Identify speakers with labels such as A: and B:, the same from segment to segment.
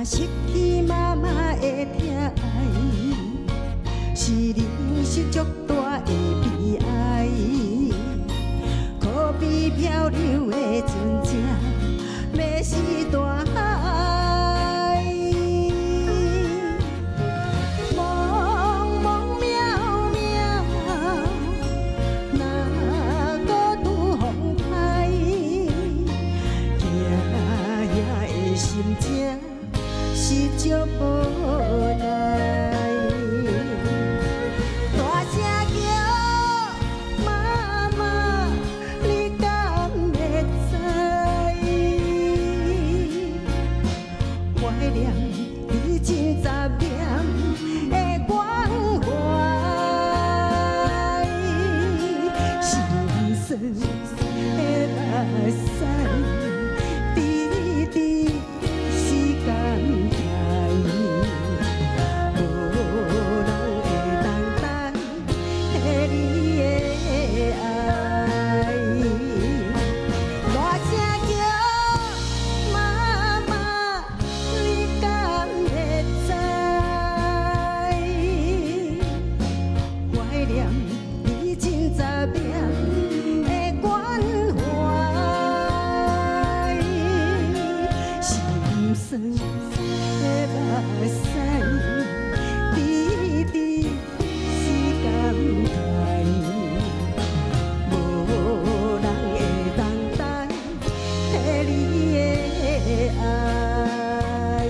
A: 失去妈妈的疼爱，是人生足大的悲哀。可比漂流的船只，要是大海。茫茫渺渺，哪个拄风台？行遐的心情是足无奈。 大声叫妈妈，你敢会知？怀念你真杂念的关怀，心酸的目屎，滴滴是感慨。 无人会当等的你的爱，大声叫妈妈，你敢会知？怀念你真杂念的关怀，心酸的目屎。 滴滴是感慨，无人会当等的你的爱。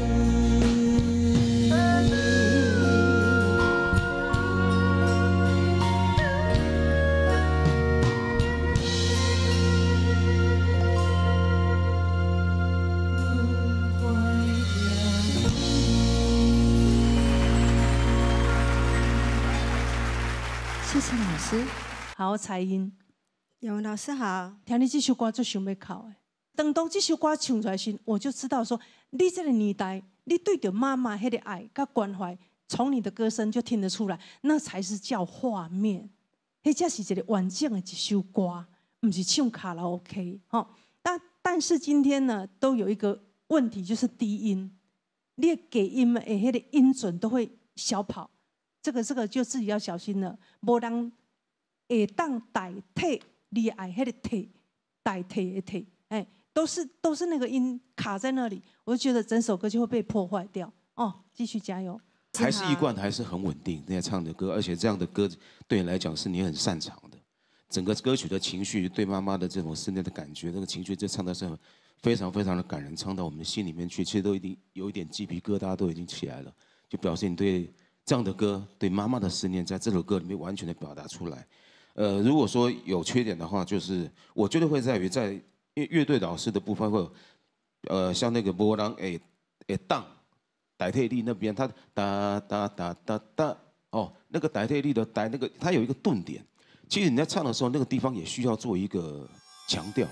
B: 谢谢老师，好彩音。
A: 杨文老师好，
B: 听你这首歌最想要考的。当这首歌唱出来时，我就知道说，你这个年代，你对着妈妈那个爱跟关怀，从你的歌声就听得出来，那才是叫画面。那才是一个完整的一首歌，不是唱卡拉 OK 哈。但是今天呢，都有一个问题，就是低音，你的给音的那个音准都会小跑。 这个就自己要小心了，无人会当代替你爱迄个替代替的替，哎，都是那个音卡在那里，我就觉得整首歌就会被破坏掉。哦，继续加油！
C: 还是一贯还是很稳定，那唱的歌，而且这样的歌对你来讲是你很擅长的。整个歌曲的情绪，对妈妈的这种思念的感觉，那个情绪，这唱的是非常非常的感人，唱到我们的心里面去，其实都一定有一点鸡皮疙瘩都已经起来了，就表示你对。 这样的歌对妈妈的思念，在这首歌里面完全的表达出来。如果说有缺点的话，就是我觉得会在于在乐队老师的部分会有，像那个波浪当代替力那边，它哒哒哒哒哒哦，那个代替力的代那个它有一个顿点，其实你在唱的时候，那个地方也需要做一个强调。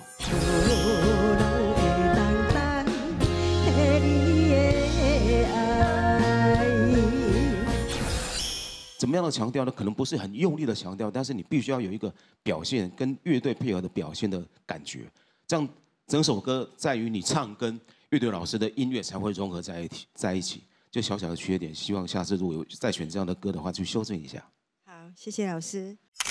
C: 怎么样的强调呢？可能不是很用力的强调，但是你必须要有一个表现跟乐队配合的表现的感觉，这样整首歌在于你唱跟乐队老师的音乐才会融合在一起。就小小的缺点，希望下次如果有再选这样的歌的话，去修正一下。
A: 好，谢谢老师。